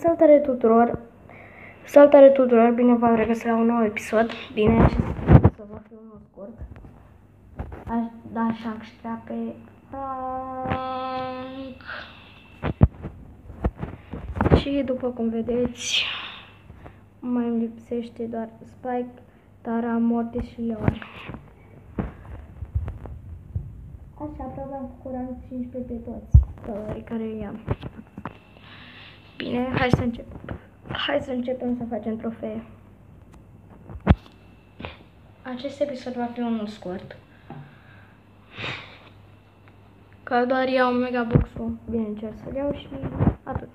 Salutare tuturor! Salutare tuturor! Bine v-am regăsit la un nou episod. Bine, acest episod va fi unul scurt. Aș da și aștepta pe Frank. Și după cum vedeți, mai îmi lipsește doar Spike, Tara, Mortis și Leon. Așa, aproape am făcut rang 15 pe toți care i-am. Bine, hai să începem. Hai să începem să facem trofee. Acest episod va fi unul scurt. Că doar iau megabox-ul, bine, încerc să-l iau și atât.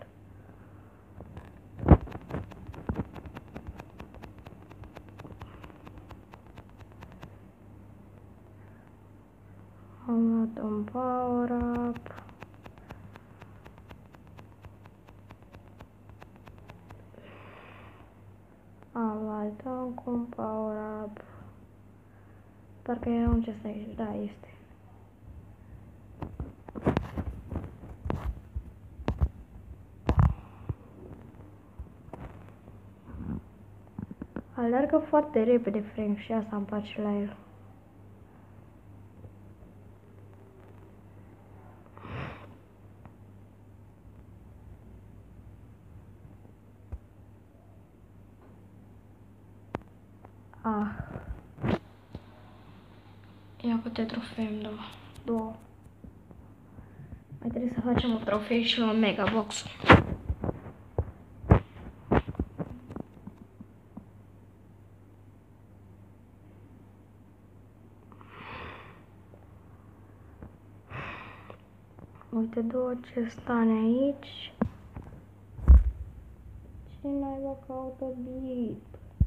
Am luat un power-up. Am luat un power-up. Parcă era un chest aici, da, este. Alergă foarte repede Frank și asta îmi place la el. Ia câte trofee îmi dau. Două. Mai trebuie să facem un trofeu și un megabox. Uite, două chestane aici. Ce naiba caută bip?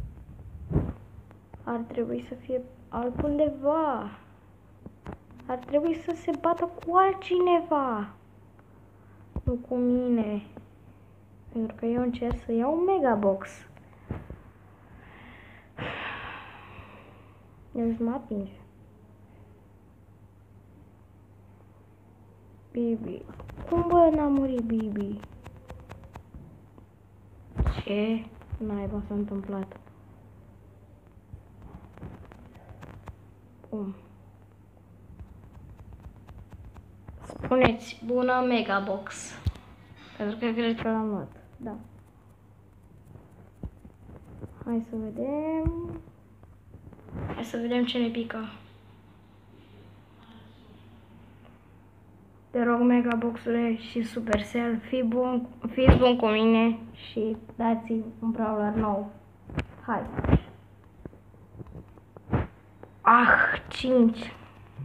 Ar trebui să fie altundeva. Ar trebui să se bată cu altcineva. Nu cu mine. Pentru că eu încerc să iau un megabox. El mă atinge. Bibi. Cum bă n-a murit Bibi? Ce naiba s-a întâmplat? Bun. Spuneți, bună megabox. Pentru că cred că l-am luat. Da. Hai să vedem. Hai să vedem ce ne pică. Te rog, megaboxule și Supercell, fiți bun cu mine și dați-mi un brawler nou. Hai. 5.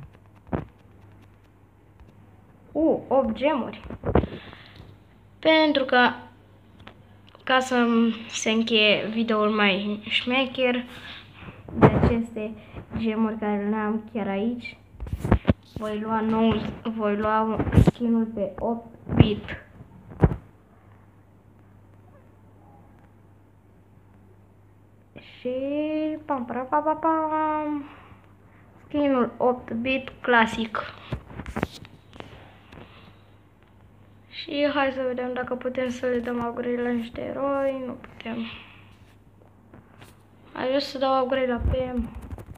8 gemuri. Pentru că ca să se încheie videoul mai șmecher de aceste gemuri care le-am chiar aici, voi lua skin-ul pe 8 bit. Și pam. Skin-ul 8 bit clasic. Și hai să vedem dacă putem să le dăm upgrade la niște eroi. Nu putem. Aș vrea să dau upgrade la PM.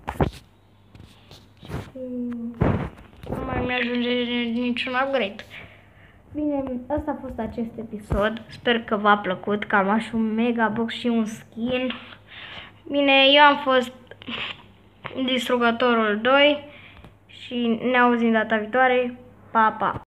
Și nu mai mi-ajunge niciun upgrade. Bine, asta a fost acest episod. Sper că v-a plăcut, că am luat și un megabox și un skin. Bine, eu am fost Distrugătorul 2 și ne auzim data viitoare. Pa, pa!